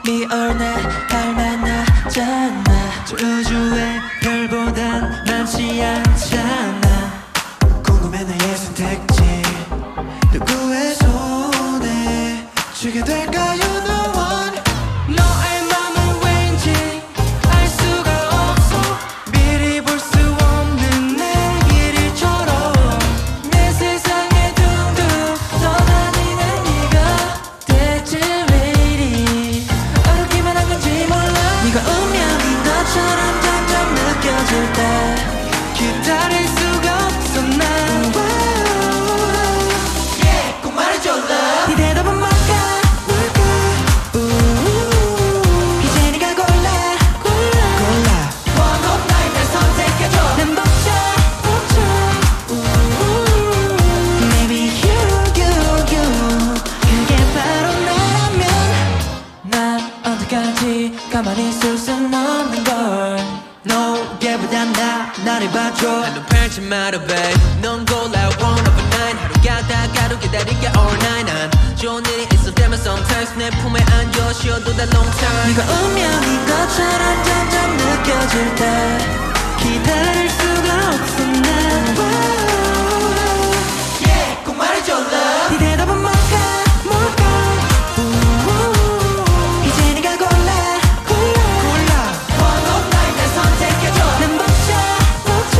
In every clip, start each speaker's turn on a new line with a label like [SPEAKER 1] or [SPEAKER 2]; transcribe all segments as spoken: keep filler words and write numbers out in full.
[SPEAKER 1] 미얼나 할 만하잖아. 저 우주의 별보단 많지 않잖아. 궁금해 나의 선택지 누구의 손에 쥐게 될까요? No one. 너의 맘을 왠지 알 수가 없어. 미리 볼 수 없는 내일일처럼 내 세상에 둥둥 떠다니는 네가 대체 왜 이리 어렵기만 한 건지 몰라. 네가 운명인 것처럼 점점 느껴질 때 기다릴 수가 없어 난. Yeah, 꼭 말해줘 love. 네 대답은 뭘까 뭘까. 우우 이제 네가 골라 골라 골라. One of nine 날 선택해줘. 난 벅차 벅차. 우우 Maybe you you you 그게 바로 나라면 난 언제까지 가만히 있을 순 없는 걸. No 얘보단 나 나를 봐줘.
[SPEAKER 2] 한눈 팔지 마라 babe. 넌 골라 one of nine. 하루 가다 가루 기다릴게 all night. 난 좋은 일이 있을 때면 sometimes 내 품에 안겨 쉬어도 다 long time.
[SPEAKER 1] 네가 운명인 것처럼 점점 느껴질 때 기다릴 수가 없어 난.
[SPEAKER 2] Yeah, 꼭 말해줘 love.
[SPEAKER 1] 네 대답은 뭘까 뭘까. 우우 이제 네가 골라 골라 골라.
[SPEAKER 2] One of nine 날 선택해줘.
[SPEAKER 1] 난 벅차 벅차.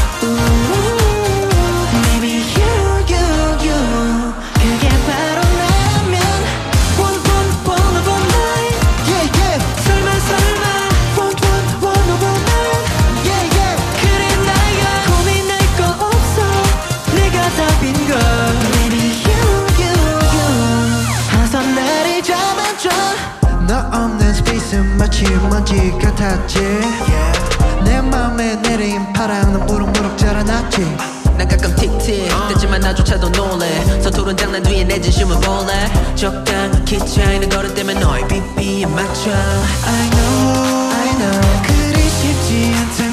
[SPEAKER 1] 우우 Maybe you you you 그게 바로 나라면 One one one of a nine.
[SPEAKER 3] Yeah yeah
[SPEAKER 1] 설마 설마 One one one of a nine.
[SPEAKER 3] yeah yeah
[SPEAKER 1] 그래 나야 고민할 거 없어 내가 답인걸. Maybe you you you 어서 나를 잡아줘.
[SPEAKER 3] 너 없는 스페이스는 마치 먼지 같았지. yeah. 내 맘에 내린 파랑 넌 무럭무럭 자라났지.
[SPEAKER 2] 난 가끔 틱틱 됐지만 나조차도 놀래. 서투른 장난 뒤에 내 진심을 볼래. 적당히 차이는 걸을 때면 너의 비비에 맞춰.
[SPEAKER 1] I know I know 그리 쉽지 않다